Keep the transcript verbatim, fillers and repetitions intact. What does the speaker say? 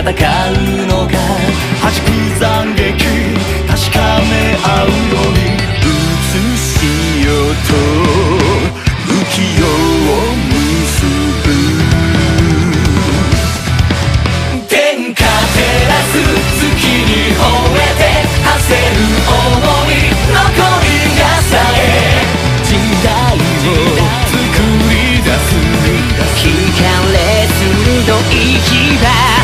うのが弾く斬撃確かめ合うように映しようと浮世を結ぶ天下照らす月に吠えて馳せる想い残りがさえ時代を作り出す光鋭い牙